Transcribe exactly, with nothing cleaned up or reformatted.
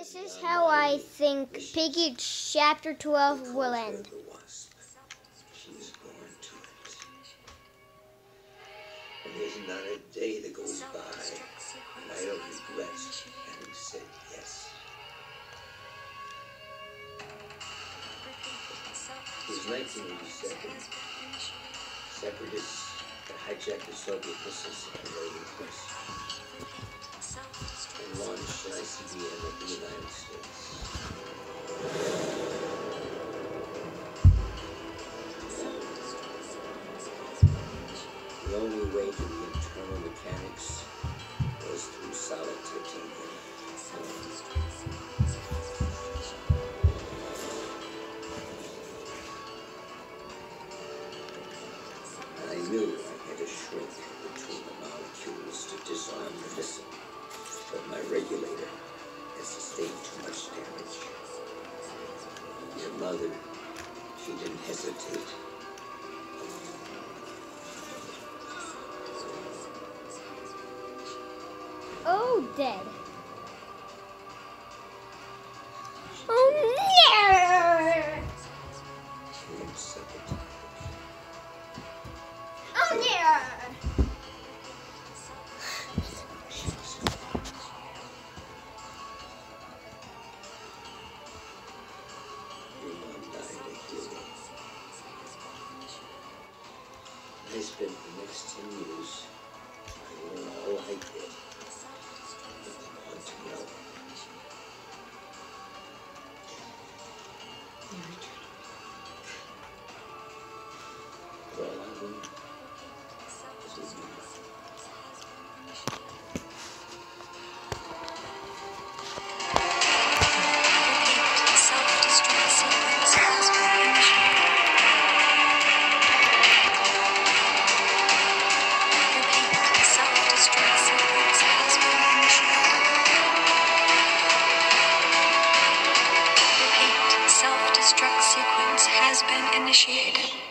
This is how I think Piggy Chapter twelve will end. She was born to it. And there's not a day that goes by and I don't regret having said yes. It was nineteen eighty-seven. Separatists had hijacked the Soviet missiles at American Quest and launched an I C B M at the United States. The only way to the internal mechanics was through solid titanium. And I knew I had to shrink between the molecules to disarm the missile, but my regulator had sustained too much damage. Your mother, she didn't hesitate. Oh, dead. Oh, no! Oh, no! I spent the next ten years trying to learn all I did. I want to know. But all I want is with you. Self-destruct sequence has been initiated.